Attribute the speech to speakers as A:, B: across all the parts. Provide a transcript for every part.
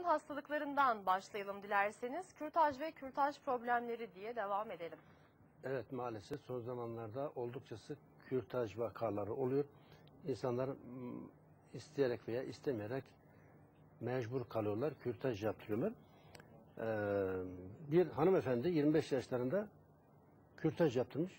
A: hastalıklarından başlayalım dilerseniz. Kürtaj ve kürtaj problemleri diye devam edelim.
B: Evet, maalesef son zamanlarda oldukça sık kürtaj vakaları oluyor. İnsanlar isteyerek veya istemeyerek mecbur kalıyorlar, kürtaj yaptırıyorlar. Bir hanımefendi 25 yaşlarında kürtaj yaptırmış.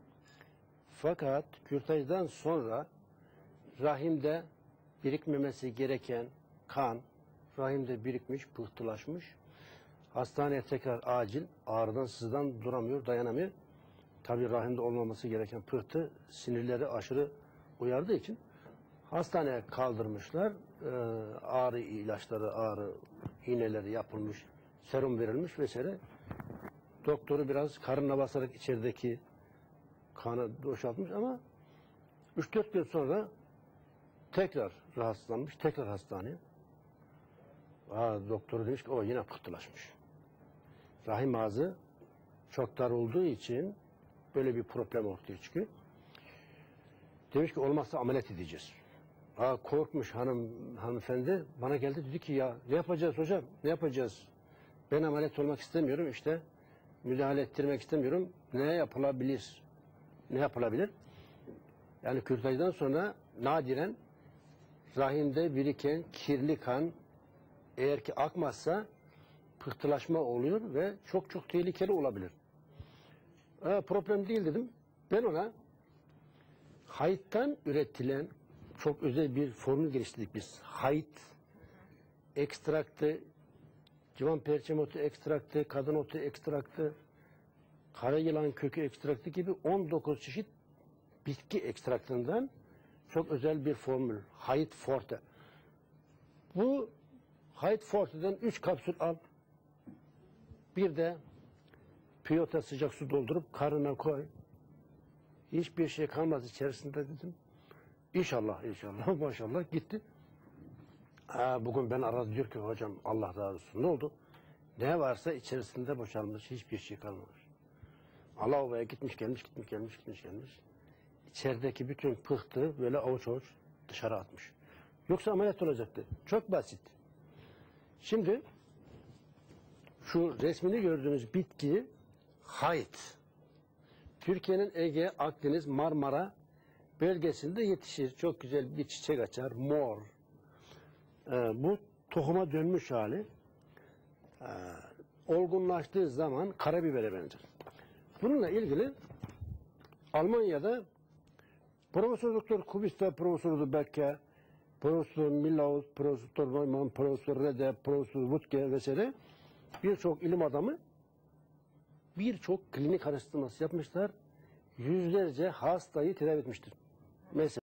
B: Fakat kürtajdan sonra rahimde birikmemesi gereken kan rahimde birikmiş, pıhtılaşmış. Hastaneye tekrar acil, ağrıdan sızdan duramıyor, dayanamıyor. Tabii rahimde olmaması gereken pıhtı sinirleri aşırı uyardığı için hastaneye kaldırmışlar. Ağrı ilaçları, ağrı iğneleri yapılmış, serum verilmiş vesaire. Doktoru biraz karnına basarak içerideki kanı boşaltmış ama 3-4 gün sonra tekrar rahatsızlanmış, tekrar hastaneye. Doktoru demiş ki o yine pıhtılaşmış. Rahim ağzı çok dar olduğu için böyle bir problem ortaya çıkıyor. Demiş ki olmazsa ameliyat edeceğiz. Korkmuş hanımefendi bana geldi, dedi ki ya ne yapacağız hocam, ne yapacağız? Ben ameliyat olmak istemiyorum, işte müdahale ettirmek istemiyorum. Ne yapılabilir? Ne yapılabilir? Yani kürtajdan sonra nadiren rahimde biriken kirli kan eğer ki akmazsa pıhtılaşma oluyor ve çok çok tehlikeli olabilir. Problem değil dedim. Ben ona hayıttan üretilen çok özel bir formül geliştirdik biz. Hayıt ekstraktı, civan perçem otu ekstraktı, kadın otu ekstraktı, kara yılan kökü ekstraktı gibi 19 çeşit bitki ekstraktından çok özel bir formül. Hayıt Forte. Bu Hayıt Forte'den 3 kapsül al. Bir de piyota sıcak su doldurup karnına koy. Hiçbir şey kalmaz içerisinde dedim. İnşallah, inşallah, maşallah gitti. Bugün ben aradı, diyor ki hocam Allah razı olsun. Ne oldu? Ne varsa içerisinde boşalmış, hiçbir şey kalmamış. Lavaboya gitmiş gelmiş. İçerideki bütün pıhtı böyle avuç avuç dışarı atmış. Yoksa ameliyat olacaktı. Çok basit. Şimdi şu resmini gördüğünüz bitki hayıt. Türkiye'nin Ege, Akdeniz, Marmara bölgesinde yetişir. Çok güzel bir çiçek açar. Mor. Bu tohuma dönmüş hali. Olgunlaştığı zaman karabibere benzer. Bununla ilgili Almanya'da Profesör Doktor Kubis ve Profesör Becker, Profesör Milhaus, Profesör Neumann, Profesör Rede, Profesör Wuttke vesaire birçok ilim adamı birçok klinik araştırması yapmışlar. Yüzlerce hastayı tedavi etmiştir. Mesela